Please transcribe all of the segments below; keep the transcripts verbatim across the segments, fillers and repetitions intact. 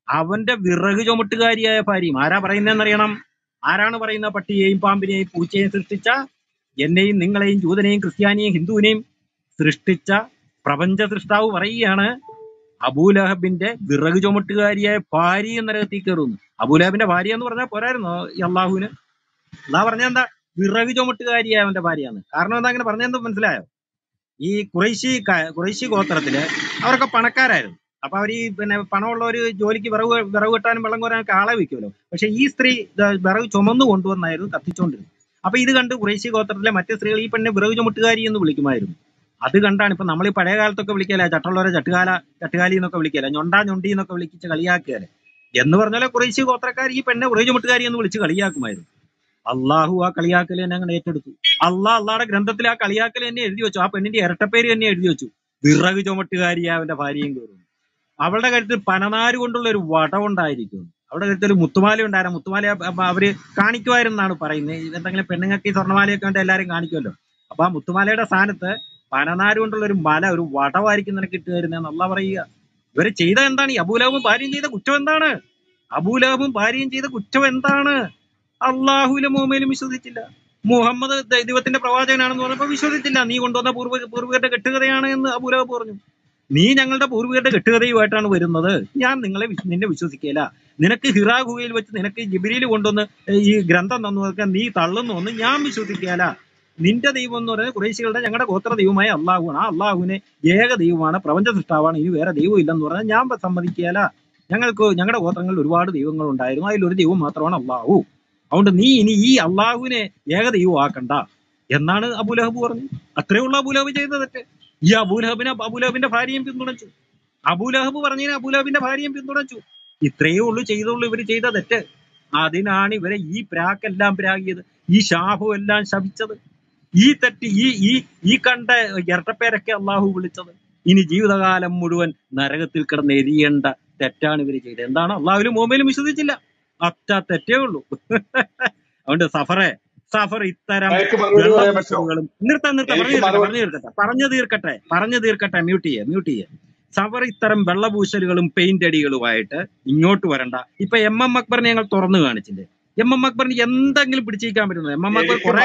അവന്റെ വിറക് ചുമട്ടുകാരിയായ ഭാര്യയും. ആരാ പറയുന്നതെന്നറിയണം? ആരാണ് പറയുന്ന? പട്ടിയെയും പാമ്പിനെയും പൂച്ചയെയും സൃഷ്ടിച്ച, എന്നെയും നിങ്ങളെയും ജൂതനെയും ക്രിസ്ത്യാനിയെയും ഹിന്ദുവിനെയും സൃഷ്ടിച്ച പ്രപഞ്ച സൃഷ്ടാവ് പറയുകയാണ്, അബൂലഹബിന്റെ വിറക് ചുമട്ടുകാരിയായ ഭാര്യ നരകത്തിൽ കയറുന്നു. അബൂലഹബിന്റെ ഭാര്യ എന്ന് പറഞ്ഞാൽ പോരായിരുന്നോ ഈ അള്ളാഹുവിന്? അള്ളാഹ് പറഞ്ഞ എന്താ? വിറക് ചുമട്ടുകാരിയായ അവന്റെ ഭാര്യയാണ്. കാരണം എന്താ അങ്ങനെ പറഞ്ഞെന്ന് മനസ്സിലായോ? ഈ കുറേശി കുറേശി ഗോത്രത്തില് അവരൊക്കെ പണക്കാരായിരുന്നു. അപ്പൊ അവർ ഈ പിന്നെ പണമുള്ള ഒരു ജോലിക്ക് വിറവ് വിറവ് വെട്ടാനും വെള്ളം കോരാനൊക്കെ ആളെ വെക്കുമല്ലോ. പക്ഷെ ഈ സ്ത്രീ വിറവ് ചുമന്നു കൊണ്ടുവന്നായിരുന്നു കത്തിച്ചോണ്ടിരുന്നത്. അപ്പൊ ഇത് കണ്ട് കുറേശി ഗോത്രത്തിലെ മറ്റു സ്ത്രീകൾ ഈ പെണ്ണെ വിറവ് ചുമട്ടുകാരി എന്ന് വിളിക്കുമായിരുന്നു. അത് കണ്ടാണ് ഇപ്പൊ നമ്മൾ ഈ പഴയ കാലത്തൊക്കെ വിളിക്കല, ചട്ടുള്ളവരെ ചട്ടുകാല ചട്ടുകാലി എന്നൊക്കെ വിളിക്കല, ഞൊണ്ടാ ഞൊണ്ടി എന്നൊക്കെ വിളിച്ച് കളിയാക്കിയാല് എന്ന് പറഞ്ഞാൽ കുറേശി ഗോത്രക്കാർ ഈ പെണ്ണെ വിറവ് ചുമട്ടുകാരി എന്ന് വിളിച്ച് കളിയാക്കുമായിരുന്നു. അള്ളാഹു ആ കളിയാക്കൽ തന്നെ അങ്ങനെ ഏറ്റെടുത്തു. അള്ളാഹ് അള്ളാഹുടെ ഗ്രന്ഥത്തിൽ ആ കളിയാക്കൽ തന്നെ എഴുതി വെച്ചു. ആ പെണ്ണിന്റെ ഇരട്ടപ്പേര് തന്നെ എഴുതി വെച്ചു, വിറക് ചുമട്ടുകാരി അവന്റെ ഭാര്യയും കയറും. അവളുടെ കഴുത്തിൽ പനനാര് കൊണ്ടുള്ള ഒരു വടമുണ്ടായിരിക്കും. അവളുടെ കഴുത്തിൽ ഒരു മുത്തുമാല ഉണ്ടായിരുന്നു. മുത്തുമാല അവര് കാണിക്കുമായിരുന്നാണ് പറയുന്നത്. എന്തെങ്കിലും പെണ്ണുങ്ങൾക്ക് ഈ സ്വർണ്ണമാലയൊക്കെ വേണ്ട എല്ലാരും കാണിക്കുമല്ലോ. അപ്പൊ ആ മുത്തുമാലയുടെ സ്ഥാനത്ത് പനനാര് കൊണ്ടുള്ള ഒരു മല, ഒരു വടമായിരിക്കും നിനക്ക് ഇട്ട് തരുന്നതെന്ന് അള്ളാഹ് പറയുക. ഇവര് ചെയ്ത എന്താണ്? ഈ അബൂലഹബും ഭാര്യയും ചെയ്ത കുറ്റം എന്താണ്? അബൂലഹബും ഭാര്യയും ചെയ്ത കുറ്റം എന്താണ്? അള്ളാഹുവിലും മുഹമ്മദിലും വിശ്വസിച്ചില്ല. മുഹമ്മദ് ദൈവത്തിന്റെ പ്രവാചകനാണെന്ന് പറഞ്ഞപ്പോ വിശ്വസിച്ചില്ല. നീ കൊണ്ടുവന്ന പൂർവ്വ പൂർവികരുടെ കെട്ടുകഥയാണ് എന്ന് അബൂലഹബ് പറഞ്ഞു. നീ ഞങ്ങളുടെ പൂർവികരുടെ കെട്ടുകഥയുമായിട്ടാണ് വരുന്നത്, ഞാൻ നിങ്ങളെ നിന്നെ വിശ്വസിക്കില്ല. നിനക്ക് ഹിറാ ഗുഹയിൽ വെച്ച് നിനക്ക് ജിബ്രീൽ കൊണ്ടുവന്ന് ഈ ഗ്രന്ഥം തന്നു നോക്കാൻ നീ തള്ളുന്നു എന്ന് ഞാൻ വിശ്വസിക്കില്ല. നിന്റെ ദൈവം എന്ന് പറയുന്നത് കുറേശികളുടെ ഞങ്ങളുടെ ഗോത്ര ദൈവമായ അള്ളാഹുവാണ്. ആ അള്ളാഹുവിനെ ഏക ദൈവമാണ്, പ്രപഞ്ച സൃഷ്ടാവാണ്, ഇനി വേറെ ദൈവം ഇല്ലെന്ന് പറഞ്ഞാൽ ഞാൻ സമ്മതിക്കില്ല. ഞങ്ങൾക്ക് ഞങ്ങളുടെ ഗോത്രങ്ങളിൽ ഒരുപാട് ദൈവങ്ങൾ ഉണ്ടായിരുന്നു, അതിലൊരു ദൈവം മാത്രമാണ് അള്ളാഹു. അതുകൊണ്ട് നീ ഇനി ഈ അള്ളാഹുവിനെ ഏക ദൈവം ആക്കണ്ട എന്നാണ് അബൂലഹബ് പറഞ്ഞു. അത്രേ ഉള്ളൂ അബൂലഹബ് ചെയ്ത തെറ്റ്. ഈ അബൂലഹബിനെ അബൂലഹബിന്റെ ഭാര്യയും പിന്തുണച്ചു. അബൂലഹബ് പറഞ്ഞതിന് അബൂലഹബിന്റെ ഭാര്യയും പിന്തുണച്ചു. ഇത്രയേ ഉള്ളൂ ചെയ്തുള്ളൂ ഇവര് ചെയ്ത തെറ്റ്. അതിനാണ് ഇവരെ ഈ പ്രാക്കെല്ലാം പ്രാകിയത്, ഈ ശാപം എല്ലാം ശപിച്ചത്, ഈ തെറ്റ് ഈ ഈ ഈ കണ്ട ഇരട്ടപ്പേരൊക്കെ അള്ളാഹു വിളിച്ചത്. ഇനി ജീവിതകാലം മുഴുവൻ നരകത്തിൽ കിടന്ന് എരിയേണ്ട തെറ്റാണ് ഇവര് ചെയ്തത്. എന്താണ്? അള്ളാഹുവിലും മുഹമ്മദിലും വിശ്വസിച്ചില്ല. അറ്റ തെറ്റേ ഉള്ളൂ. അതുകൊണ്ട് സഫറെ സഫർ ഇത്തരം വെള്ളപൂശലുകളും നിർത്താൻ നിർത്താൻ പറഞ്ഞു തീർക്കട്ടെ പറഞ്ഞു തീർക്കട്ടെ പറഞ്ഞു തീർക്കട്ടെ പറഞ്ഞു തീർക്കട്ടെ മ്യൂട്ട് ചെയ്യേ മ്യൂട്ട് ചെയ്യേ സഫർ ഇത്തരം വെള്ളപൂശലുകളും പെയിന്റ് അടികളുമായിട്ട് ഇങ്ങോട്ട് വരണ്ട. ഇപ്പൊ എം എം അക്ബറിനെ ഞങ്ങൾ തുറന്നു കാണിച്ചില്ലേ? എം എം അക്ബറിന് എന്തെങ്കിലും പിടിച്ചിരിക്കാൻ പറ്റുന്നത്? എം എം അക്ബർ കുറെ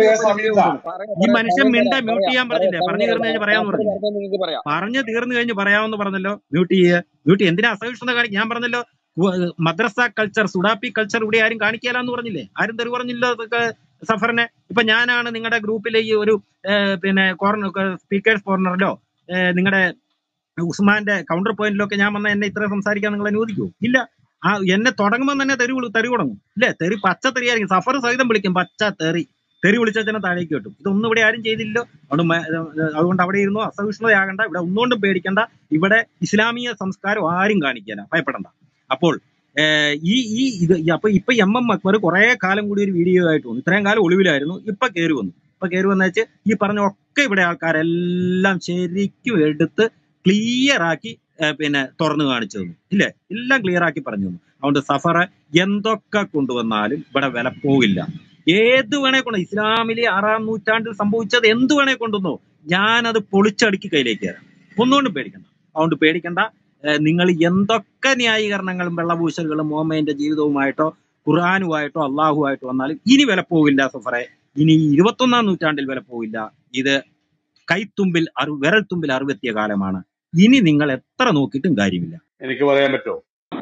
ഈ മനുഷ്യൻ മിണ്ട മ്യൂട്ട് ചെയ്യാൻ പറഞ്ഞില്ലേ? പറഞ്ഞു തീർന്നു കഴിഞ്ഞ് പറയാമെന്ന് പറഞ്ഞില്ലേ? പറഞ്ഞു തീർന്നു കഴിഞ്ഞ് പറയാമെന്ന് പറഞ്ഞല്ലോ. മ്യൂട്ട് ചെയ്യേ മ്യൂട്ട്. എന്തിനാ അസഹിഷ്ണുത കാണിക്കും? ഞാൻ പറഞ്ഞല്ലോ മദ്രസ കൾച്ചർ, സുഡാപ്പി കൾച്ചർ ഇവിടെ ആരും കാണിക്കാലെന്ന് പറഞ്ഞില്ലേ? ആരും തെറി പറഞ്ഞില്ല സഫറിനെ. ഇപ്പൊ ഞാനാണ് നിങ്ങളുടെ ഗ്രൂപ്പിലെ ഈ ഒരു പിന്നെ കോർണർ സ്പീക്കേഴ്സ് കോർണറിലോ നിങ്ങളുടെ ഉസ്മാന്റെ കൗണ്ടർ പോയിന്റിലൊക്കെ ഞാൻ വന്ന എന്നെ ഇത്ര സംസാരിക്കാൻ നിങ്ങൾ അനുവദിക്കുമോ? ഇല്ല. ആ എന്നെ തുടങ്ങുമ്പോൾ തന്നെ തെറി തെറി തുടങ്ങും ഇല്ലേ? തെറി പച്ച തെറിയായിരിക്കും. സഫർ സഹിതം വിളിക്കും പച്ച തെറി. തെറി വിളിച്ചാൽ താഴേക്ക് കിട്ടും. ഇതൊന്നും ഇവിടെ ആരും ചെയ്തില്ലോ. അതുകൊണ്ട് അതുകൊണ്ട് അവിടെ ഇരുന്നു അസഹിഷ്ണുതയാകണ്ട. ഇവിടെ ഒന്നുകൊണ്ടും പേടിക്കണ്ട. ഇവിടെ ഇസ്ലാമിക സംസ്കാരം ആരും കാണിക്കാന ഭയപ്പെടണ്ട. അപ്പോൾ ഈ ഈ ഇത് അപ്പൊ ഇപ്പൊ എം എം അക്ബർ കുറെ കാലം കൂടി ഒരു വീഡിയോ ആയിട്ട് വന്നു. ഇത്രയും കാലം ഒളിവിലായിരുന്നു, ഇപ്പൊ കയറി വന്നു. ഇപ്പൊ കയറി വന്നു വെച്ച് ഈ പറഞ്ഞ ഒക്കെ ഇവിടെ ആൾക്കാരെല്ലാം ശരിക്കും എടുത്ത് ക്ലിയർ ആക്കി പിന്നെ തുറന്നു കാണിച്ചു തന്നു ഇല്ലേ? എല്ലാം ക്ലിയർ ആക്കി പറഞ്ഞു തന്നു. അതുകൊണ്ട് സഫറ് എന്തൊക്കെ കൊണ്ടുവന്നാലും ഇവിടെ വില പോകില്ല. ഏത് വേണേ കൊണ്ട് ഇസ്ലാമിലെ ആറാം നൂറ്റാണ്ടിൽ സംഭവിച്ചത് എന്ത് വേണേ കൊണ്ടുവന്നോ, ഞാനത് പൊളിച്ചടുക്കി കയ്യിലേക്ക് തരാം. ഒന്നുകൊണ്ടും പേടിക്കണ്ട. അതുകൊണ്ട് പേടിക്കണ്ട. നിങ്ങൾ എന്തൊക്കെ ന്യായീകരണങ്ങളും വെള്ളപൂശലുകളും മുഹമ്മദിന്റെ ജീവിതവുമായിട്ടോ ഖുർആനുമായിട്ടോ അള്ളാഹുമായിട്ടോ വന്നാലും ഇനി വില പോകില്ല സഫറെ. ഇനി ഇരുപത്തൊന്നാം നൂറ്റാണ്ടിൽ വില പോകില്ല. ഇത് കൈത്തുമ്പിൽ അറു വിരൽത്തുമ്പിൽ അറിവെത്തിയ കാലമാണ്. ഇനി നിങ്ങൾ എത്ര നോക്കിയിട്ടും കാര്യമില്ല. എനിക്ക് പറയാൻ പറ്റുമോ?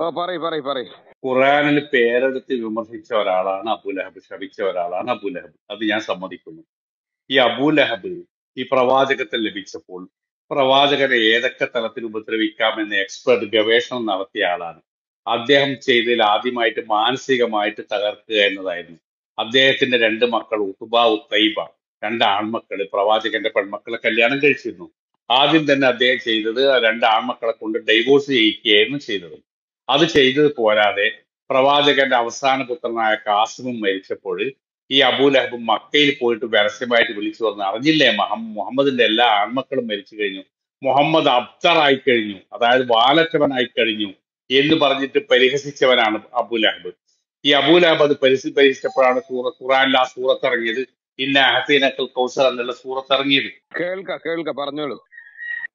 ഖുർആനിൽ പേരെടുത്ത് വിമർശിച്ച ഒരാളാണ് അബൂലഹബ്, ശപിച്ച ഒരാളാണ് അബൂലഹബ്. അത് ഞാൻ സമ്മതിക്കുന്നു. ഈ അബൂലഹബ് ഈ പ്രവാചകത്തെ ലഭിച്ചപ്പോൾ പ്രവാചകനെ ഏതൊക്കെ തലത്തിൽ ഉപദ്രവിക്കാമെന്ന് എക്സ്പെർട്ട് ഗവേഷണം നടത്തിയ ആളാണ്. അദ്ദേഹം ചെയ്തതിൽ ആദ്യമായിട്ട് മാനസികമായിട്ട് തകർക്കുക എന്നതായിരുന്നു. അദ്ദേഹത്തിന്റെ രണ്ട് മക്കൾ ഉത്തുബ ഉത്തൈബ, രണ്ട് ആൺമക്കള് പ്രവാചകന്റെ പെൺമക്കളെ കല്യാണം കഴിച്ചിരുന്നു. ആദ്യം തന്നെ അദ്ദേഹം ചെയ്തത് രണ്ട് ആൺമക്കളെ കൊണ്ട് ഡൈവോഴ്സ് ചെയ്യിക്കുകയായിരുന്നു ചെയ്തത്. അത് ചെയ്തത് പോരാതെ പ്രവാചകന്റെ അവസാന പുത്രനായ കാസിമും മരിച്ചപ്പോൾ ഈ അബൂലഹബും മക്കയിൽ പോയിട്ട് പരസ്യമായിട്ട് വിളിച്ചു പറഞ്ഞു, അറിഞ്ഞില്ലേ മുഹമ്മദിന്റെ എല്ലാ ആൺമക്കളും മരിച്ചു കഴിഞ്ഞു, മുഹമ്മദ് അബ്തറായി കഴിഞ്ഞു, അതായത് വാലറ്റവനായി കഴിഞ്ഞു എന്ന് പറഞ്ഞിട്ട് പരിഹസിച്ചവനാണ് അബൂലഹബ്. ഈ അബൂലഹബ് അത് പരിഹസി പരിഹസിച്ചപ്പോഴാണ് സൂറ ഖുറാനിൽ ആ സൂറത്ത് ഇറങ്ങിയത്. ഇന്ന ഹസീനക്കൽ കൗസർ എന്നുള്ള സൂറത്ത് ഇറങ്ങിയത്. കേൾക്ക കേൾക്ക പറഞ്ഞോളൂ.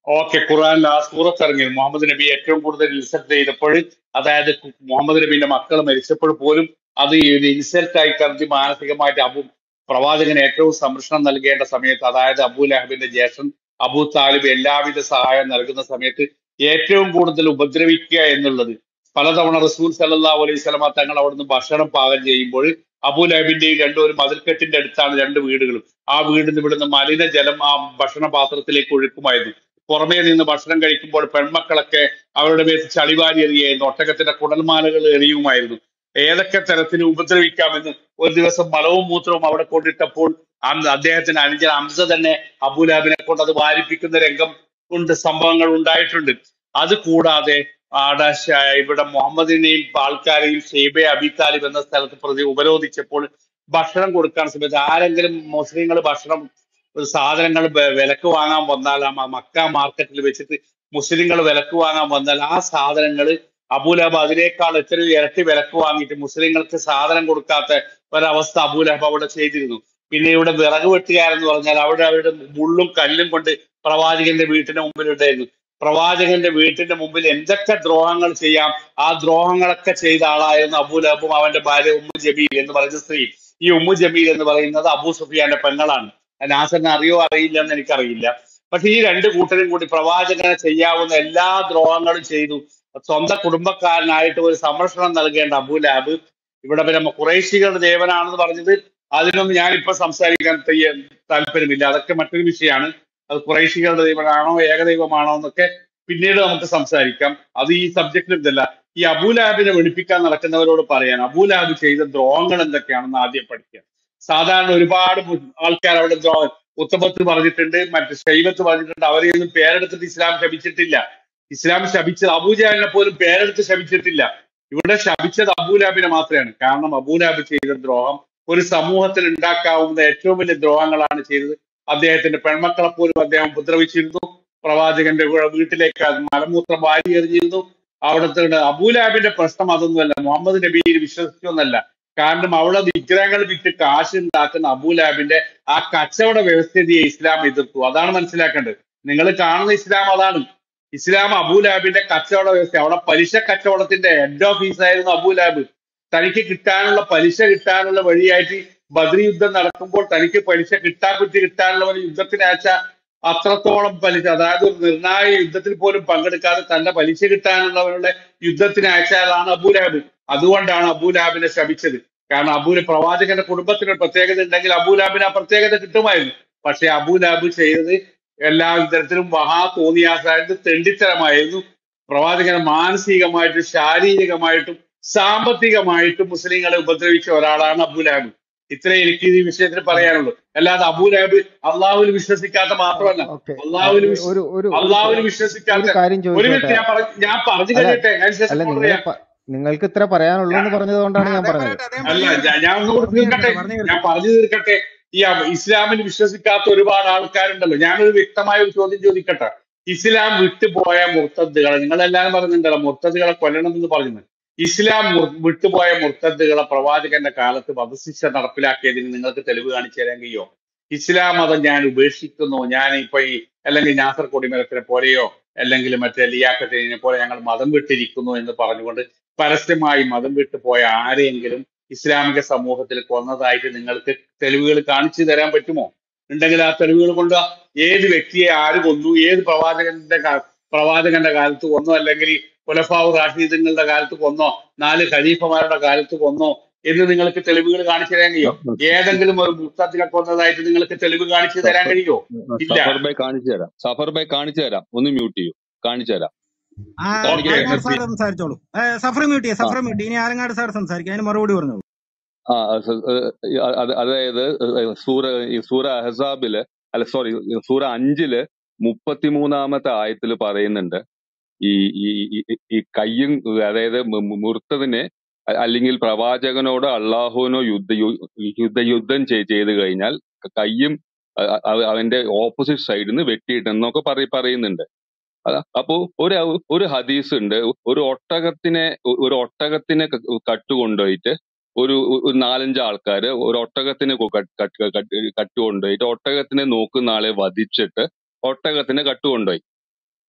ഓക്കെ, ഖുറാനിൽ ആ സൂറത്ത് ഇറങ്ങി മുഹമ്മദ് നബി ഏറ്റവും കൂടുതൽ ഇൻസൾട്ട് ചെയ്തപ്പോൾ, അതായത് കു- മുഹമ്മദ് നബിന്റെ മക്കൾ മരിച്ചപ്പോൾ പോലും അത് ഈ ഒരു ഇൻസൾട്ട് ആയി കരുതി മാനസികമായിട്ട് അബു പ്രവാചകന് ഏറ്റവും സംരക്ഷണം നൽകേണ്ട സമയത്ത്, അതായത് അബൂ ലഹബിന്റെ ജ്യേഷ്ഠൻ അബൂ താലിബ് എല്ലാവിധ സഹായം നൽകുന്ന സമയത്ത് ഏറ്റവും കൂടുതൽ ഉപദ്രവിക്കുക എന്നുള്ളത്, പലതവണ റസൂൽ സല്ലല്ലാഹു അലൈഹി വസല്ലമ തങ്ങൾ അവിടുന്ന് ഭക്ഷണം പാകം ചെയ്യുമ്പോൾ അബൂ ലഹബിന്റെയും രണ്ടും ഒരു മതിൽക്കെട്ടിന്റെ അടുത്താണ് രണ്ട് വീടുകളും. ആ വീടിൽ നിന്ന് ഇവിടുന്ന് മലിനജലം ആ ഭക്ഷണ പാത്രത്തിലേക്ക് ഒഴുക്കുമായിരുന്നു. പുറമേ നിന്ന് ഭക്ഷണം കഴിക്കുമ്പോൾ പെൺമക്കളൊക്കെ അവരുടെ മേത്ത് ചളിവാരി എറിയായിരുന്നു, ഒട്ടകത്തിന്റെ കുടൽമാലകൾ എറിയുമായിരുന്നു. ഏതൊക്കെ തരത്തിൽ ഉപദ്രവിക്കാമെന്ന് ഒരു ദിവസം മലവും മൂത്രവും അവിടെ കൊണ്ടിട്ടപ്പോൾ അന്ന് അദ്ദേഹത്തിന് അനുജൻ ഹംസ തന്നെ അബൂലാബിനെ കൊണ്ട് അത് വാരിപ്പിക്കുന്ന രംഗം കൊണ്ട് സംഭവങ്ങൾ ഉണ്ടായിട്ടുണ്ട്. അത് കൂടാതെ ആടെ ശ- ഇവിടെ മുഹമ്മദിനെയും ആൾക്കാരെയും ഷെയ്ബെ അബി താലിബ് എന്ന സ്ഥലത്ത് പ്രതി ഉപരോധിച്ചപ്പോൾ ഭക്ഷണം കൊടുക്കാൻ സമയത്ത് ആരെങ്കിലും മുസ്ലിങ്ങൾ ഭക്ഷണം ഒരു സാധനങ്ങൾ വെ- വിലക്ക് വാങ്ങാൻ വന്നാൽ, ആ മ- മക്ക മാർക്കറ്റിൽ വെച്ചിട്ട് മുസ്ലിങ്ങൾ വിലക്ക് വാങ്ങാൻ വന്നാൽ ആ സാധനങ്ങൾ അബൂലഹബ് അതിനേക്കാൾ എത്രയോ ഇരട്ടി വിലക്ക് വാങ്ങിയിട്ട് മുസ്ലിങ്ങൾക്ക് സാധനം കൊടുക്കാത്ത ഒരവസ്ഥ അബൂലഹബ് അവിടെ ചെയ്തിരുന്നു. പിന്നെ ഇവിടെ വിറക് വെട്ടുകാരെന്ന് പറഞ്ഞാൽ അവിടെ അവരുടെ മുള്ളും കല്ലും കൊണ്ട് പ്രവാചകന്റെ വീട്ടിന്റെ മുമ്പിൽ ഉണ്ടായിരുന്നു. പ്രവാചകന്റെ വീട്ടിന്റെ മുമ്പിൽ എന്തൊക്കെ ദ്രോഹങ്ങൾ ചെയ്യാം ആ ദ്രോഹങ്ങളൊക്കെ ചെയ്ത ആളായിരുന്നു അബൂലഹബും അവന്റെ ഭാര്യ ഉമ്മു ജമീൽ എന്ന് പറയുന്ന സ്ത്രീ. ഈ ഉമ്മു ജമീൽ എന്ന് പറയുന്നത് അബൂ സുഫിയാന്റെ പെങ്ങളാണ്. നാസറിന് അറിയോ അറിയില്ല എന്ന് എനിക്കറിയില്ല. പക്ഷെ ഈ രണ്ട് കൂട്ടരും കൂടി പ്രവാചകനെ ചെയ്യാവുന്ന എല്ലാ ദ്രോഹങ്ങളും ചെയ്തു. സ്വന്തം കുടുംബക്കാരനായിട്ട് ഒരു സംരക്ഷണം നൽകേണ്ട അബൂലാബ് ഇവിടെ പിന്നെ ഖുറൈശികളുടെ ദേവനാണെന്ന് പറഞ്ഞത്, അതിനൊന്നും ഞാനിപ്പോ സംസാരിക്കാൻ തയ്യ താല്പര്യമില്ല. അതൊക്കെ മറ്റൊരു വിഷയമാണ്. അത് ഖുറൈശികളുടെ ദൈവമാണോ ഏകദൈവമാണോ എന്നൊക്കെ പിന്നീട് നമുക്ക് സംസാരിക്കാം. അത് ഈ സബ്ജക്റ്റിൽ ഇതല്ല. ഈ അബൂലാബിനെ വെളുപ്പിക്കാൻ നടക്കുന്നവരോട് പറയാൻ അബൂലാബ് ചെയ്ത ദ്രോഹങ്ങൾ എന്തൊക്കെയാണെന്ന് ആദ്യം പഠിക്കുക. സാധാരണ ഒരുപാട് മു- ആൾക്കാർ അവിടെ ദ്രോ ഉത്തമത്ത് പറഞ്ഞിട്ടുണ്ട്, മറ്റ് ശൈബത്ത് പറഞ്ഞിട്ടുണ്ട്. അവരെയൊന്നും പേരെടുത്തിട്ട് ഇസ്ലാം ശപിച്ചിട്ടില്ല. ഇസ്ലാം ശപിച്ചത് അബൂജാലിനെ പോലും പേരെടുത്ത് ശപിച്ചിട്ടില്ല. ഇവിടെ ശപിച്ചത് അബൂലാബിനെ മാത്രമാണ്. കാരണം അബൂലാബ് ചെയ്ത ദ്രോഹം ഒരു സമൂഹത്തിൽ ഉണ്ടാക്കാവുന്ന ഏറ്റവും വലിയ ദ്രോഹങ്ങളാണ് ചെയ്തത്. അദ്ദേഹത്തിന്റെ പെൺമക്കളെ പോലും അദ്ദേഹം ഉപദ്രവിച്ചിരുന്നു. പ്രവാചകന്റെ വീ- വീട്ടിലേക്ക് മലമൂത്രം വാരി എറിഞ്ഞിരുന്നു. അവിടുത്തെ അബൂലാബിന്റെ പ്രശ്നം അതൊന്നുമല്ല, മുഹമ്മദ് നബിയിൽ വിശ്വസിച്ചൊന്നല്ല. കാരണം അവിടെ വിഗ്രഹങ്ങൾ വിറ്റ് കാശ് ഉണ്ടാക്കുന്ന അബൂലാബിന്റെ ആ കച്ചവട വ്യവസ്ഥിതിയെ ഇസ്ലാം എതിർത്തു. അതാണ് മനസ്സിലാക്കേണ്ടത്. നിങ്ങൾ കാണുന്ന ഇസ്ലാം അതാണ്. ഇസ്ലാം അബൂലാബിന്റെ കച്ചവട വ്യവസ്ഥ, അവിടെ പലിശ കച്ചവടത്തിന്റെ ഹെഡ് ഓഫീസ് ആയിരുന്നു അബൂലാബ്. തനിക്ക് കിട്ടാനുള്ള പലിശ കിട്ടാനുള്ള വഴിയായിട്ട് ബദ്രി യുദ്ധം നടക്കുമ്പോൾ തനിക്ക് പലിശ കിട്ടാൻ പറ്റി കിട്ടാനുള്ള ഒരു യുദ്ധത്തിന് അയച്ച അത്രത്തോളം പലിശ, അതായത് ഒരു നിർണായക യുദ്ധത്തിൽ പോലും പങ്കെടുക്കാതെ തന്റെ പലിശ കിട്ടാനുള്ളവരുടെ യുദ്ധത്തിന് അയച്ചയാളാണ് അബൂലാബ്. അതുകൊണ്ടാണ് അബൂലാബിനെ ശപിച്ചത്. കാരണം അബൂല പ്രവാചകന്റെ കുടുംബത്തിന് ഒരു പ്രത്യേകത ഉണ്ടെങ്കിൽ അബൂലാബിന് ആ പ്രത്യേകത കിട്ടുമായിരുന്നു. പക്ഷെ അബൂലാബ് ചെയ്തത് എല്ലാ തരത്തിലും മഹാ തോന്നിയാസായിട്ട് തെണ്ടിത്തരമായിരുന്നു. പ്രവാചകനെ മാനസികമായിട്ടും ശാരീരികമായിട്ടും സാമ്പത്തികമായിട്ടും മുസ്ലിങ്ങളെ ഉപദ്രവിച്ച ഒരാളാണ് അബൂലാബ്. ഇത്രേ എനിക്ക് ഈ വിഷയത്തിൽ പറയാനുള്ളൂ. അല്ലാതെ അബൂലാബ് അള്ളാഹുവിൽ വിശ്വസിക്കാത്ത മാത്രമല്ല, ഓക്കെ, അള്ളാഹുവിൽ വിശ്വ ഒരു ഒരു അള്ളാഹുവിൽ ഒരു വിശ്വസിക്കാത്ത കാര്യം ഒരു മിനിറ്റ് ചോദിച്ചോട്ടെ? ഞാൻ പറ ഞാൻ പറഞ്ഞു അല്ല കഴിയട്ടെ, അതിനുശേഷം അല്ല ഫോൺ നിങ്ങൾ ചെയ്യാം. നിങ്ങൾക്ക് ഇത്ര പറയാനുള്ളൂ എന്ന് പറഞ്ഞത് ആ കൊണ്ടാണ് ഞാൻ അദ്ദേഹം പറഞ്ഞത്. പറയട്ടെ, അദ്ദേഹം അല്ല, പറഞ്ഞു തീർക്കട്ടെ, ഞാ- ഞാൻ ഒന്നുകൂടി പറഞ്ഞു തീർക്കട്ടെ, തീർക്കട്ടെ, പറഞ്ഞു ഞാൻ തീർക്കട്ടെ. പറഞ്ഞു തീർക്കട്ടെ. ഈ അ- ഇസ്ലാമിൽ വിശ്വസിക്കാത്ത ഒരുപാട് ആൾക്കാരുണ്ടല്ലോ. ഞാനൊരു വ്യക്തമായ ഒരു ചോദ്യം ചോദിക്കട്ടെ. ഇസ്ലാം വിട്ടുപോയ മുർത്തദ്ദുകളെ നിങ്ങളെല്ലാരും പറഞ്ഞിട്ടുണ്ടല്ലോ, മുർത്തദ്ദുകളെ കൊല്ലണം എന്ന് പറയുന്നത്. ഇസ്ലാം മുർ- വിട്ടുപോയ മുർത്തദ്ദുകളെ പ്രവാചകന്റെ കാലത്ത് വധശിക്ഷ നടപ്പിലാക്കിയതിന് നിങ്ങൾക്ക് തെളിവ് കാണിച്ചു തരാൻ കഴിയോ? ഇസ്ലാം മതം ഞാൻ ഉപേക്ഷിക്കുന്നു, ഞാൻ ഇപ്പൊ ഈ അല്ലെങ്കിൽ നാസർ കൊടിമരത്തിനെ പോലെയോ അല്ലെങ്കിൽ മറ്റേ ലിയാഖത്തിനെ പോലെ ഞങ്ങൾ മതം വിട്ടിരിക്കുന്നു എന്ന് പറഞ്ഞുകൊണ്ട് പരസ്യമായി മതം വിട്ടു പോയ ആരെയെങ്കിലും ഇസ്ലാമിക സമൂഹത്തിൽ കൊന്നതായിട്ട് നിങ്ങൾക്ക് തെളിവുകൾ കാണിച്ചു തരാൻ പറ്റുമോ? ഉണ്ടെങ്കിൽ ആ തെളിവുകൾ കൊണ്ട് ഏത് വ്യക്തിയെ ആര് കൊന്നു, ഏത് പ്രവാചകന്റെ കാ- പ്രവാചകന്റെ കാലത്ത് കൊന്നോ, അല്ലെങ്കിൽ ഖുലഫാഉ റാഷിദുകളുടെ കാലത്ത് കൊന്നോ, നാല് ഖലീഫമാരുടെ കാലത്ത് കൊന്നോ എന്ന് നിങ്ങൾക്ക് തെളിവുകൾ കാണിച്ചു തരാൻ കഴിയോ? ഏതെങ്കിലും ഒരു മുത്തത്തിനെ കൊന്നതായിട്ട് നിങ്ങൾക്ക് തെളിവ് കാണിച്ചു തരാൻ സഫർ കഴിയോ? ഇല്ല. സഫർ ബൈ കാണിച്ചു തരാം. സഫർ ബൈ കാണിച്ചു തരാം. ഒന്ന് മ്യൂട്ട് ചെയ്യൂ, കാണിച്ചു തരാം. ആ കാണിക്കാൻ ഓക്കെ, ആലങ്ങാട് സാർ പി- സംസാരിച്ചോളൂ. ഏ, സഫർ മ്യൂട്ട് ചെയ്യാം, ആ സഫർ മ്യൂട്ട്. ഇനി ആലങ്ങാട് സാർ സംസാരിക്കാം, അതിന് മറുപടി പറഞ്ഞോളൂ. ആ സ- ഏഹ് അത് അതായത് ഏഹ് സൂറ ഈ സൂറ അഹ്സാബില്, അല്ല സോറി, സൂറ അഞ്ചില് മുപ്പത്തിമൂന്നാമത്തെ ആയത്തിൽ പറയുന്നുണ്ട് ഈ ഈ ഈ- ഈ കയ്യും, അതായത് മു- മു- മുർത്തതിനെ അ- അല്ലെങ്കിൽ പ്രവാചകനോട് അള്ളാഹുവിനോ യുദ്ധ യു- യുദ്ധ യുദ്ധം ചെയ്- ചെയ്ത് കഴിഞ്ഞാൽ കയ്യും അ- അ- അവന്റെ ഓപ്പോസിറ്റ് സൈഡിൽ നിന്ന് വെട്ടിയിട്ടെന്നൊക്കെ പറ പറയുന്നുണ്ട്. അതാ അപ്പോ ഒരു ഒരു ഹദീസ് ഉണ്ട്. ഒരു ഒട്ടകത്തിനെ ഒരു ഒട്ടകത്തിനെ ക- കട്ടുകൊണ്ടുപോയിട്ട് ഒരു ഒരു നാലഞ്ച് ആൾക്കാര് ഒരു ഒട്ടകത്തിനെ കൊ- കട്ട് കട്ട് കട്ട് കട്ടുകൊണ്ടുപോയിട്ട് ഒട്ടകത്തിനെ നോക്കുന്ന ആളെ വധിച്ചിട്ട് ഒട്ടകത്തിനെ കട്ടുകൊണ്ടുപോയി.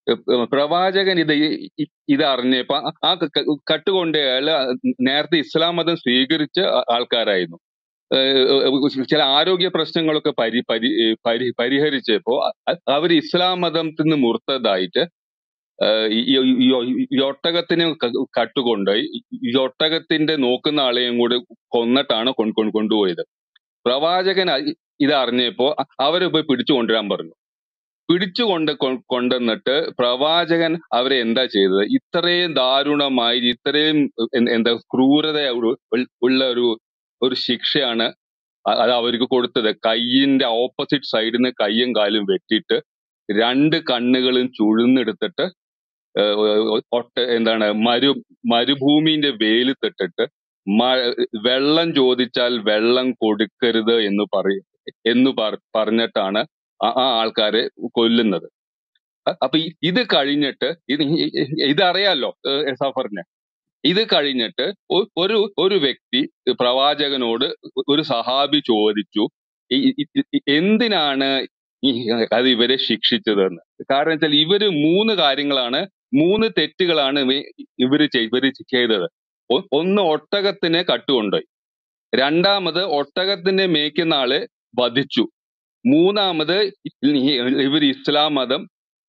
ഏഹ് പ്രവാചകൻ ഇത് ഈ- ഈ- ഇത് അറിഞ്ഞപ്പോ ആ ആ ക- ക- കട്ടുകൊണ്ട് അയാള് നേരത്തെ ഇസ്ലാം മതം സ്വീകരിച്ച ആ- ആൾക്കാരായിരുന്നു. ഏഹ് ചില ആരോഗ്യ പ്രശ്നങ്ങളൊക്കെ പരി പരി ഏഹ് പരി പരിഹരിച്ചപ്പോ അ- അവർ ഇസ്ലാം മതത്തിൽ നിന്ന് മുർത്തതായിട്ട് ഏഹ് ഈ ഈ- ഈ- ഈ ഒട്ടകത്തിന് ക- കട്ടുകൊണ്ടുപോയി ഈ ഒട്ടകത്തിന്റെ നോക്കുന്ന ആളെയും കൂടെ കൊന്നിട്ടാണ് കൊണ്ട് കൊണ്ട് കൊണ്ടുപോയത്. പ്രവാചകൻ അ- ഇത് അറിഞ്ഞപ്പോ അ- അവരെ പോയി പിടിച്ചു കൊണ്ടുവരാൻ പറഞ്ഞു. പിടിച്ചു കൊണ്ട് കൊ- കൊണ്ടുവന്നിട്ട് പ്രവാചകൻ അവരെ എന്താ ചെയ്തത്? ഇത്രയും ദാരുണമായി ഇത്രയും എ- എന്താ ക്രൂരത ഉള്ള ഒരു ഒരു ശിക്ഷയാണ് അ- അത് അവർക്ക് കൊടുത്തത്. കയ്യിന്റെ ഓപ്പോസിറ്റ് സൈഡിൽ നിന്ന് കയ്യും കാലും വെട്ടിയിട്ട് രണ്ട് കണ്ണുകളും ചുഴുന്നെടുത്തിട്ട് ഏഹ് ഒട്ട എന്താണ് മരു മരുഭൂമിന്റെ വെയിലത്തിട്ടിട്ട് മ- വെള്ളം ചോദിച്ചാൽ വെള്ളം കൊടുക്കരുത് എന്ന് പറയും എന്ന് പറ- പറഞ്ഞിട്ടാണ് ആ ആ ആൾക്കാരെ കൊല്ലുന്നത്. അ- അപ്പൊ ഈ- ഇത് കഴിഞ്ഞിട്ട് ഇത് ഈ- ഈ- ഇതറിയാലോ ഏഹ് സഫറിന്. ഇത് കഴിഞ്ഞിട്ട് ഒ- ഒരു ഒരു വ്യക്തി പ്രവാചകനോട് ഒരു സഹാബി ചോദിച്ചു, ഈ- ഈ- ഈ- ഈ എന്തിനാണ് ഈ അത് ഇവരെ ശിക്ഷിച്ചതെന്ന്. കാരണം വെച്ചാൽ ഇവര് മൂന്ന് കാര്യങ്ങളാണ്, മൂന്ന് തെറ്റുകളാണ് ഇവ- ഇവര് ചെയ്- ഇവര് ചെയ്തത്. ഒ- ഒന്ന് ഒട്ടകത്തിനെ കട്ടുകൊണ്ടുപോയി, രണ്ടാമത് ഒട്ടകത്തിനെ മേയ്ക്കുന്ന ആളെ വധിച്ചു, മൂന്നാമത് ഇവർ ഇസ്ലാം മതം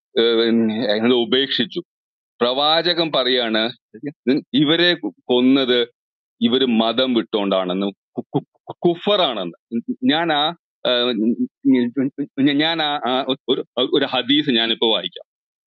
ഏഹ് ഉപേക്ഷിച്ചു. പ്രവാചകൻ പറയാണ് ഇവരെ കൊന്നത് ഇവര് മതം വിട്ടോണ്ടാണെന്ന്, കു- കു- കുഫറാണെന്ന്. ഞാൻ ആ ഏഹ് ഞാൻ ആ ആ ഒരു ഒരു ഹദീസ് ഞാനിപ്പോ വായിക്കാം.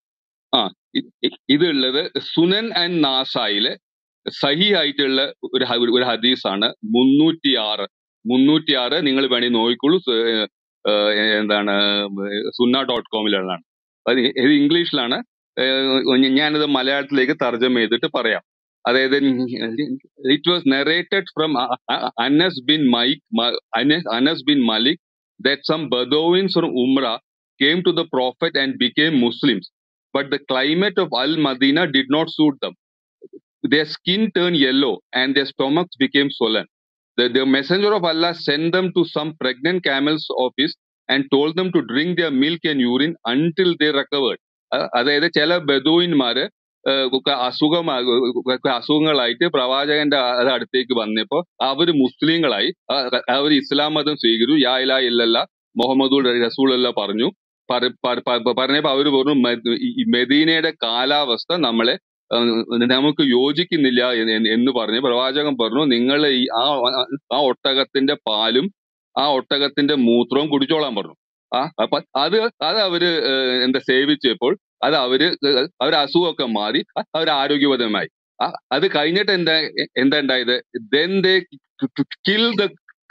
ആ ഇ- ഇ- ഇതുള്ളത് സുനൻ ആൻഡ് നാസായിലെ സഹി ആയിട്ടുള്ള ഒരു ഹ- ഒരു ഹദീസാണ്. മുന്നൂറ്റി ആറ് മുന്നൂറ്റി ആറ് നിങ്ങൾ വേണമെങ്കിൽ നോക്കിക്കോളൂ. സ- ഏഹ് എന്താണ് സുന്ന ഡോട്ട് കോമിലുള്ളതാണ്. അത് ഇത് ഇംഗ്ലീഷിലാണ്. ഏഹ് ഞാനിത് മലയാളത്തിലേക്ക് തർജ്ജമ ചെയ്തിട്ട് പറയാം. അതായത് it was narrated from Anas bin മൈക്ക് Anas bin Malik that some Bedouins from Umrah came to the Prophet and became Muslims, but the climate of Al Madinah did not suit them. Their skin turned yellow and their stomachs became swollen. The, the messenger of Allah sent them to some pregnant camels of his and told them to drink their milk and urine until they recovered. അ- അതായത് ചില ബദൂയിന്മാര് ഏഹ് ഒക്കെ അസുഖം ഒക്കെ അസുഖങ്ങളായിട്ട് പ്രവാചകന്റെ ആ- അത് അടുത്തേക്ക് വന്നപ്പോ അവര് മുസ്ലിങ്ങളായി, അവർ ഇസ്ലാം മതം സ്വീകരിച്ചു, യാ ഇലാ ഇല്ലല്ല മുഹമ്മദുൽ റസൂൽ അല്ല പറഞ്ഞു. പറ- പ- പ- പറഞ്ഞപ്പോ അവര് പറഞ്ഞു മദ്- ഈ മെദീനയുടെ കാലാവസ്ഥ നമ്മളെ ഏഹ് നമുക്ക് യോജിക്കുന്നില്ല എന്ന് എന്ന് എന്ന് പറഞ്ഞ് പ്രവാചകൻ പറഞ്ഞു നിങ്ങൾ ഈ ആ ആ ഒട്ടകത്തിന്റെ പാലും ആ ഒട്ടകത്തിന്റെ മൂത്രവും കുടിച്ചോളാൻ പറഞ്ഞു. ആ അപ്പൊ അത് അത് അവര് ഏഹ് എന്താ സേവിച്ചപ്പോൾ അത് അവര് ഏഹ് അവര് അസുഖമൊക്കെ മാറി അവർ ആരോഗ്യവതമായി. ആ അത് കഴിഞ്ഞിട്ട് എന്താ എന്താ ഉണ്ടായത്? then they kill the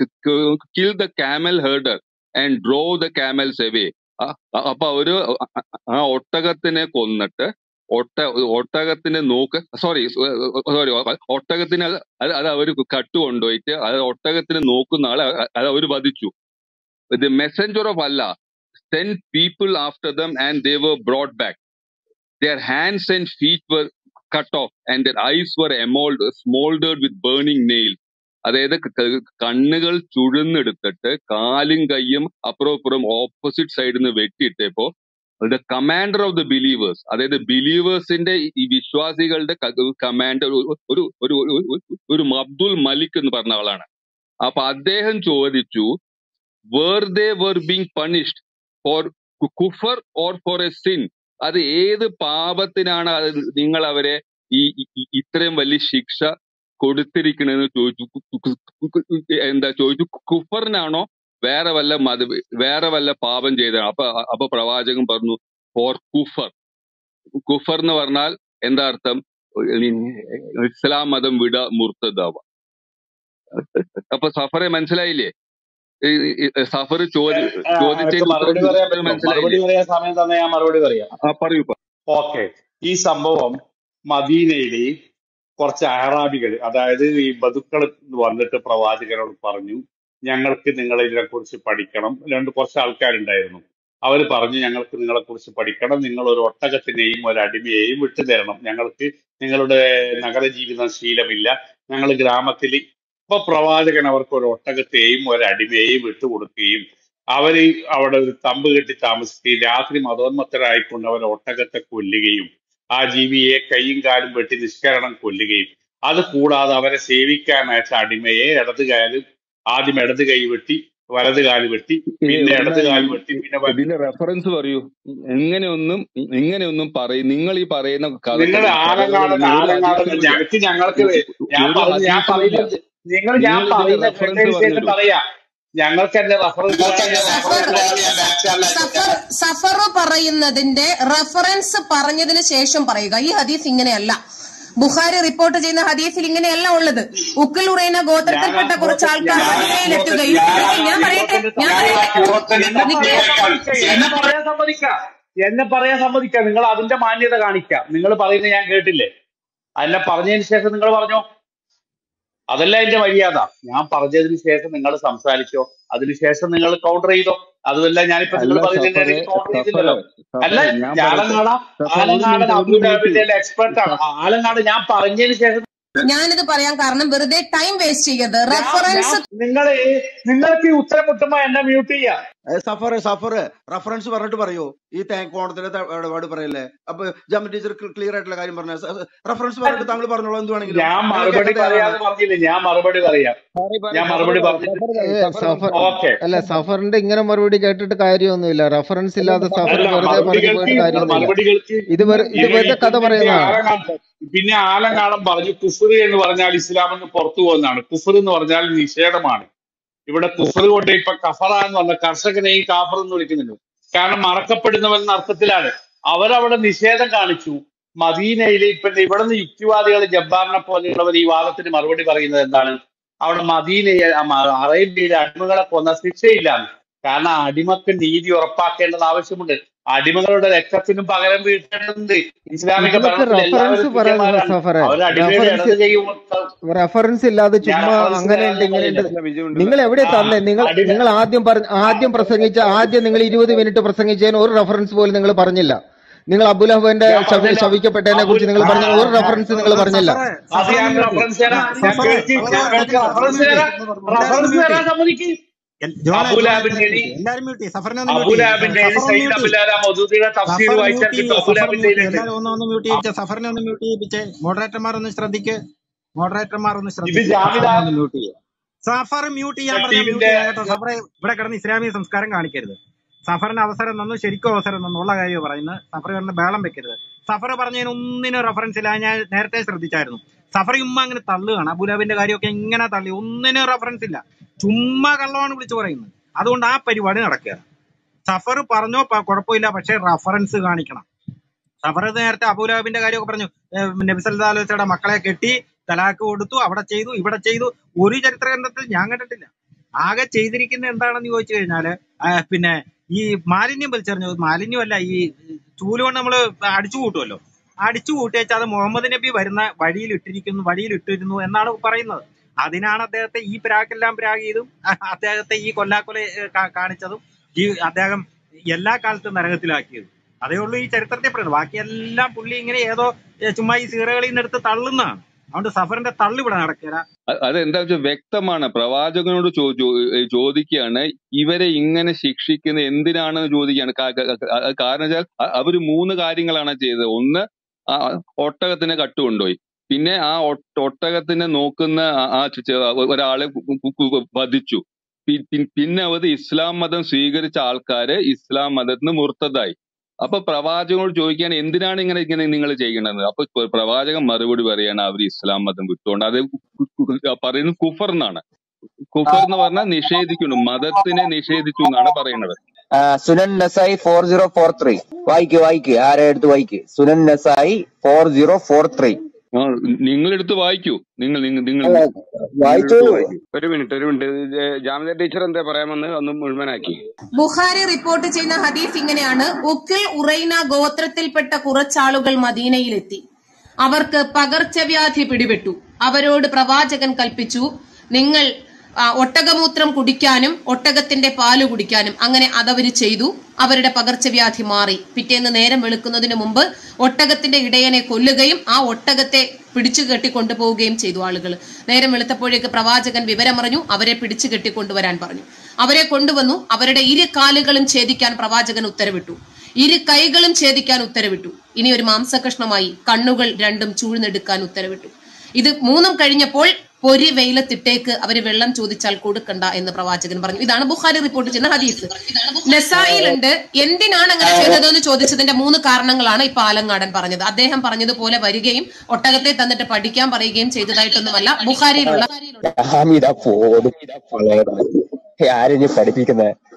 kill the camel herder and drove the camels away. ആ അ- അപ്പൊ അവര് ആ ഒട്ടകത്തിനെ കൊന്നിട്ട് ഒട്ട ഒട്ടകത്തിനെ നോക്ക് സോറി സോറി ഒട്ടകത്തിന് അത് അത് അത് അവര് കട്ട് കൊണ്ടുപോയിട്ട് അത് ഒട്ടകത്തിന് നോക്കുന്ന ആളെ അത് അവര് വധിച്ചു. The messenger of Allah sent people after them and they were brought back. Their hands and feet were cut off and their eyes were emerald, smoldered with burning nails. അതായത് ക- ക- കണ്ണുകൾ ചുഴന്നെടുത്തിട്ട് കാലും കയ്യും അപ്പുറം ഇപ്പുറം ഓപ്പോസിറ്റ് സൈഡിൽ നിന്ന് വെട്ടിയിട്ടപ്പോ the commander of the believers, അതായത് ബിലീവേഴ്സിന്റെ ഈ വിശ്വാസികളുടെ കമാൻഡർ ഒരു ഒരു ഒരു ഒരു ഒരു അബ്ദുൽ മലിക് എന്ന് പറഞ്ഞ ആളാണ്. അപ്പൊ അദ്ദേഹം ചോദിച്ചു, were they were being punished for കുഫർ or for a sin? അത് ഏത് പാപത്തിനാണ് അത് നിങ്ങൾ അവരെ ഈ ഈ- ഈ- ഇത്രയും വലിയ ശിക്ഷ കൊടുത്തിരിക്കണെന്ന് ചോദിച്ചു. കു- കു- കു- കു- കു- എന്താ ചോദിച്ചു, കുഫറിനാണോ വേറെ വല്ല മത വേറെ വല്ല പാപം ചെയ്തതാണോ? അപ്പൊ അപ്പൊ പ്രവാചകൻ പറഞ്ഞു ഫോർ കുഫർ. കുഫർ എന്ന് പറഞ്ഞാൽ എന്താ അർത്ഥം? ഇസ്ലാം മതം വിട മുർത്തതാവ. അപ്പൊ സഫറെ മനസ്സിലായില്ലേ? ഈ ഈ- ഈ സഫർ ചോദി ആ, എനിക്ക് ചോദിച്ചതിന് മറുപടി ഉത്തരം പറയാൻ ഉത്തരം പറ്റുമോ? മറുപടി മനസ്സിലായില്ലേ? പറയാൻ സമയം തന്നെ ഞാൻ മറുപടി പറയാം. ആ പറയൂ. ഓക്കെ. ഈ സംഭവം മദീനയിലെ കുറച്ച് അഹ്റാബികൾ, അതായത് ഈ ബതുക്കൾ വന്നിട്ട് പ്രവാചകനോട് പറഞ്ഞു ഞങ്ങൾക്ക് നിങ്ങളെ ഇതിനെ കുറിച്ച് പഠിക്കണം. രണ്ട് കുറച്ച് ആൾക്കാരുണ്ടായിരുന്നു. അവർ പറഞ്ഞു ഞങ്ങൾക്ക് നിങ്ങളെ കുറിച്ച് പഠിക്കണം, നിങ്ങൾ ഒരു ഒട്ടകത്തിനെയും ഒരു അടിമയെയും വിട്ടു തരണം, ഞങ്ങൾക്ക് നിങ്ങളുടെ നഗര ജീവിതം ശീലമില്ല, ഞങ്ങൾ ഗ്രാമത്തിൽ. ഇപ്പൊ പ്രവാചകൻ അവർക്ക് ഒരു ഒട്ടകത്തെയും ഒരു അടിമയെയും വിട്ടുകൊടുക്കുകയും അവര് അവിടെ ഒരു തമ്പ് കെട്ടി താമസിക്കുകയും രാത്രി മതോന്മത്തരായിക്കൊണ്ട് അവർ ഒട്ടകത്തെ കൊല്ലുകയും ആ ജീവിയെ കൈയും കാലും വെട്ടി നിഷ്കരണം കൊല്ലുകയും അത് കൂടാതെ അവരെ സേവിക്കാൻ അയച്ച അടിമയെ ഇടത് കാലും ആദ്യം ഇടത് കൈ വെട്ടി വലത് കാല് വെട്ടി പിന്നെ ഇടത് കാല് വെട്ടി പിന്നെ ഇതിന്റെ റെഫറൻസ് പറയൂ. എങ്ങനെയൊന്നും ഇങ്ങനെയൊന്നും പറയും നിങ്ങൾ ഈ പറയുന്ന നിങ്ങൾ ആലങ്ങാടൻ ആലങ്ങാടൻ ഞങ്ങൾക്ക് ഞങ്ങൾക്ക് ഞാൻ പറഞ്ഞു ഞാൻ പറയുന്നത് നിങ്ങൾ ഞാൻ പറയുന്ന കേട്ടതിന് ശേഷം പറയാ ഞങ്ങൾക്ക് എന്റെ റെഫറൻസ് സഫർ പറയുന്നതിന്റെ റെഫറൻസ് പറഞ്ഞതിന് ശേഷം പറയുക. ഈ ഹദീസ് ഇങ്ങനെയല്ല, ബുഖാരി റിപ്പോർട്ട് ചെയ്യുന്ന ഹദീസിൽ ഇങ്ങനെയല്ല ഉള്ളത്. ഉക്കിൽ ഉറയുന്ന ഗോത്രത്തിൽപ്പെട്ട കുറച്ച് ആൾക്കാർ മദീനയിലെത്തുകയും ഞാൻ പറയട്ടെ ഞാൻ എന്നെ പറയാൻ സമ്മതിക്കാം എന്നെ പറയാൻ സമ്മതിക്കാം നിങ്ങൾ അതിന്റെ മാന്യത കാണിക്കാം. നിങ്ങൾ പറയുന്നത് ഞാൻ കേട്ടില്ലേ, അതിനെ പറഞ്ഞതിന് ശേഷം നിങ്ങൾ പറഞ്ഞോ, അതല്ല എന്റെ മര്യാദ. ഞാൻ പറഞ്ഞതിന് ശേഷം നിങ്ങൾ സംസാരിച്ചോ, അതിനുശേഷം നിങ്ങൾ കൗണ്ടർ ചെയ്തോ. അതുമല്ല ഞാനിപ്പോ നിങ്ങൾ പറയുന്നതിന്റെ കൗണ്ടർ ചെയ്തില്ലല്ലോ. അല്ല ആലങ്ങാട ആലങ്ങാടൻ അബുദാബിന്റെ എക്സ്പെർട്ടാണ്. ആലങ്ങാട് ഞാൻ പറഞ്ഞതിന് ശേഷം ഞാനിത് പറയാൻ കാരണം വെറുതെ ടൈം വേസ്റ്റ് ചെയ്യരുത്. റെഫറൻസ് നിങ്ങൾ നിങ്ങൾക്ക് ഈ ഉത്തരം മുട്ടുമ്പോ എന്നെ മ്യൂട്ട് ചെയ്യാം. സഫർ സഫർ റെഫറൻസ് പറഞ്ഞിട്ട് പറയൂ. ഈ കോണത്തിന്റെ ഇടപാട് പറയല്ലേ. അപ്പൊ ജാമിത ടീച്ചർ ക്ലിയർ ആയിട്ടുള്ള കാര്യം പറഞ്ഞ റെഫറൻസ് പറഞ്ഞിട്ട് താങ്കൾ പറഞ്ഞോളൂ എന്ത് വേണമെങ്കിലും. ഞാൻ മറുപടി പറയാതെ പറഞ്ഞില്ലേ, ഞാൻ മറുപടി പറയാം. ഞാൻ മറുപടി പറഞ്ഞു. അല്ല സഫറിന്റെ ഇങ്ങനെ മറുപടി കേട്ടിട്ട് കാര്യമൊന്നുമില്ല. റെഫറൻസ് ഇല്ലാതെ സഫർ വെറുതെ പറഞ്ഞു പോയിട്ട് കാര്യമൊന്നുമില്ല. ഇത് ഇത് വെറുതെ കഥ പറയുന്നതാണ്. പിന്നെ ആലങ്കാടം പറഞ്ഞു കുഫർ എന്ന് പറഞ്ഞാൽ ഇസ്ലാമിൽ നിന്ന് പുറത്തു പോകുന്നതാണ്. കുഫർ എന്ന് പറഞ്ഞാൽ നിഷേധമാണ്. ഇവിടെ കുഫർ കൊണ്ട് ഇപ്പൊ കഫറ എന്ന് പറഞ്ഞ കർഷകനെയും കാഫർ എന്ന് വിളിക്കുന്നുണ്ട്. കാരണം മറക്കപ്പെടുന്നവെന്ന അർത്ഥത്തിലാണ്. അവരവിടെ നിഷേധം കാണിച്ചു. മദീനയിൽ ഇപ്പൊ ഇവിടെ നിന്ന് യുക്തിവാദികൾ ജബ്ബാറിനെ പോലെയുള്ളവർ ഈ വാദത്തിന് മറുപടി പറയുന്നത് എന്താണ്? അവിടെ മദീനയെ അറേബ്യയിലെ അടിമകളെ കൊന്ന ശിക്ഷയില്ലാന്ന്. കാരണം അടിമക്ക് നീതി ഉറപ്പാക്കേണ്ടത് ആവശ്യമുണ്ട്. അടിമകളുടെ രക്തത്തിനും പകരം വീട്ടേണ്ടതുണ്ട്. ഇസ്ലാമിക റെഫറൻസ് ഇല്ലാതെ ചുമ്മാ അങ്ങനെ നിങ്ങൾ എവിടെ തന്നെ നിങ്ങൾ നിങ്ങൾ ആദ്യം പറഞ്ഞ ആദ്യം പ്രസംഗിച്ച ആദ്യം നിങ്ങൾ ഇരുപത് മിനിറ്റ് പ്രസംഗിച്ചതിന് ഒരു റെഫറൻസ് പോലും നിങ്ങൾ പറഞ്ഞില്ല. നിങ്ങൾ അബുലഹബിന്റെ ശവിക്കപ്പെട്ടതിനെ കുറിച്ച് നിങ്ങൾ പറഞ്ഞ ഒരു റെഫറൻസ് നിങ്ങൾ പറഞ്ഞില്ല. മോഡറേറ്റർമാർ ഒന്ന് ശ്രദ്ധിക്ക് മോഡറേറ്റർമാർ ഒന്ന് ശ്രദ്ധിക്ക് സഫർ മ്യൂട്ട് ചെയ്യാൻ പറഞ്ഞ മ്യൂട്ട് ചെയ്യാട്ടോ. സഫറെ ഇവിടെ കിടന്ന് ഇസ്ലാമിക സംസ്കാരം കാണിക്കരുത്. സഫറിന് അവസരം തന്നു, ശരിക്കും അവസരം തന്നു ഉള്ള കാര്യം പറയുന്നത്. സഫർ കിടന്ന് ബേളം വെക്കരുത്. സഫർ പറഞ്ഞതിന് ഒന്നിനും റെഫറൻസ് ഇല്ല. ഞാൻ നേരത്തെ ശ്രദ്ധിച്ചായിരുന്നു. സഫർ ചുമ്മാ അങ്ങനെ തള്ളുകയാണ്. അബുലാബിന്റെ കാര്യമൊക്കെ ഇങ്ങനെ തള്ളി, ഒന്നിനും റെഫറൻസ് ഇല്ല. ചുമ്മാ കള്ളമാണ് വിളിച്ചു പറയുന്നത്. അതുകൊണ്ട് ആ പരിപാടി നടക്കുക. സഫർ പറഞ്ഞോ കുഴപ്പമില്ല, പക്ഷെ റെഫറൻസ് കാണിക്കണം. സഫർ നേരത്തെ അബുലാബിന്റെ കാര്യമൊക്കെ പറഞ്ഞു. നബി സല്ലല്ലാഹു അലൈഹി വസല്ലം മക്കളെ കെട്ടി തലാക്ക് കൊടുത്തു, അവിടെ ചെയ്തു ഇവിടെ ചെയ്തു. ഒരു ചരിത്ര ഗ്രന്ഥത്തിൽ ഞാൻ കണ്ടിട്ടില്ല. ആകെ ചെയ്തിരിക്കുന്നത് എന്താണെന്ന് ചോദിച്ചു കഴിഞ്ഞാല് പിന്നെ ഈ മാലിന്യം വലിച്ചെറിഞ്ഞു. മാലിന്യമല്ല, ഈ ചൂലുകൊണ്ട് നമ്മള് അടിച്ചു കൂട്ടുമല്ലോ. അടിച്ചു കൂട്ടിയേച്ചാൽ അത് മുഹമ്മദ് നബി വരുന്ന വഴിയിൽ ഇട്ടിരിക്കുന്നു വഴിയിൽ ഇട്ടിരുന്നു എന്നാണ് പറയുന്നത്. അതിനാണ് അദ്ദേഹത്തെ ഈ പ്രാക്കെല്ലാം പ്രാഗ് ചെയ്തും അദ്ദേഹത്തെ ഈ കൊല്ലാക്കൊല കാണിച്ചതും ഈ അദ്ദേഹം എല്ലാ കാലത്തും നരകത്തിലാക്കിയതും. അതേ ഉള്ളൂ ഈ ചരിത്രത്തെ പറയുന്നത്. ബാക്കിയെല്ലാം പുള്ളി ഇങ്ങനെ ഏതോ ചുമ്മാ ഈ സീറകളിൽ നിന്ന് എടുത്ത് തള്ളുന്നതാണ്. അതുകൊണ്ട് സഫറിന്റെ തള്ളു ഇവിടെ നടക്കില്ല. അതെന്താ വെച്ചാൽ വ്യക്തമാണ്. പ്രവാചകനോട് ചോദിക്കുകയാണ് ഇവരെ ഇങ്ങനെ ശിക്ഷിക്കുന്നത് എന്തിനാണെന്ന് ചോദിക്കുകയാണ്. കാരണം വെച്ചാൽ അവര് മൂന്ന് കാര്യങ്ങളാണ് ചെയ്തത്. ഒന്ന്, ആ ഒട്ടകത്തിനെ കട്ടുകൊണ്ടുപോയി. പിന്നെ ആ ഒട്ടകത്തിനെ നോക്കുന്ന ആ ഒരാളെ വധിച്ചു. പിന്നെ അവർ ഇസ്ലാം മതം സ്വീകരിച്ച ആൾക്കാര് ഇസ്ലാം മതത്തിന് മുർത്തതായി. അപ്പൊ പ്രവാചകനോട് ചോദിക്കാൻ എന്തിനാണ് ഇങ്ങനെ ഇങ്ങനെ നിങ്ങൾ ചെയ്യണത്? അപ്പൊ പ്രവാചകൻ മറുപടി പറയാണ് അവർ ഇസ്ലാം മതം വിട്ടുകൊണ്ട്. അത് പറയുന്നത് കുഫർ എന്നാണ്. കുഫർ എന്ന് പറഞ്ഞാൽ നിഷേധിക്കുന്നു, മതത്തിനെ നിഷേധിച്ചു എന്നാണ് പറയുന്നത്. Sunan Nasai four zero four three വായിക്ക് വായിക്ക് ആരെ എടുത്ത് വായിക്ക്. Sunan Nasai four zero four three നിങ്ങളെടുത്ത് വായിക്കൂ. നിങ്ങൾ നിങ്ങൾ വായിച്ചോളൂ. ഒരു മിനിറ്റ് ഒരു മിനിറ്റ് ജാമിത ടീച്ചർ എന്താ പറയാമെന്ന് ഒന്ന് മുഴുവനാക്കി. ബുഖാരി റിപ്പോർട്ട് ചെയ്യുന്ന ഹദീസ് ഇങ്ങനെയാണ്. ഉക്കിൽ ഉറൈന ഗോത്രത്തിൽപ്പെട്ട കുറച്ചാളുകൾ മദീനയിലെത്തി. അവർക്ക് പകർച്ചവ്യാധി പിടിപെട്ടു. അവരോട് പ്രവാചകൻ കൽപ്പിച്ചു, നിങ്ങൾ ഒട്ടകമൂത്രം കുടിക്കാനും ഒട്ടകത്തിന്റെ പാല് കുടിക്കാനും. അങ്ങനെ അതവര് ചെയ്തു. അവരുടെ പകർച്ചവ്യാധി മാറി. പിറ്റേന്ന് നേരം വെളുക്കുന്നതിന് മുമ്പ് ഒട്ടകത്തിന്റെ ഇടയനെ കൊല്ലുകയും ആ ഒട്ടകത്തെ പിടിച്ചു കെട്ടി കൊണ്ടുപോവുകയും ചെയ്തു ആളുകൾ. നേരം വെളുത്തപ്പോഴേക്ക് പ്രവാചകൻ വിവരമറിഞ്ഞു, അവരെ പിടിച്ചു കെട്ടി കൊണ്ടുവരാൻ പറഞ്ഞു. അവരെ കൊണ്ടുവന്നു. അവരുടെ ഇരു കാലുകളും ഛേദിക്കാൻ പ്രവാചകൻ ഉത്തരവിട്ടു, ഇരു കൈകളും ഛേദിക്കാൻ ഉത്തരവിട്ടു. ഇനി ഒരു മാംസകഷ്ണമായി കണ്ണുകൾ രണ്ടും ചൂഴ്ന്നെടുക്കാൻ ഉത്തരവിട്ടു. ഇത് മൂന്നും കഴിഞ്ഞപ്പോൾ പൊരി വെയിലത്തിട്ടേക്ക് അവര് വെള്ളം ചോദിച്ചാൽ കൊടുക്കണ്ട എന്ന് പ്രവാചകൻ പറഞ്ഞു. ഇതാണ് ബുഖാരി റിപ്പോർട്ട് ചെയ്യുന്ന ഹദീസ്. നസായിലുണ്ട് എന്തിനാണ് അങ്ങനെ ചെയ്തതെന്ന് ചോദിച്ചതിന്റെ മൂന്ന് കാരണങ്ങളാണ് ഇപ്പൊ ആലങ്ങാടൻ പറഞ്ഞത്. അദ്ദേഹം പറഞ്ഞതുപോലെ വരികയും ഒട്ടകത്തെ തന്നിട്ട് പഠിക്കാൻ പറയുകയും ചെയ്തതായിട്ടൊന്നുമല്ല. ബുഖാരിയിലുള്ള ആരും പഠിപ്പിക്കുന്നത്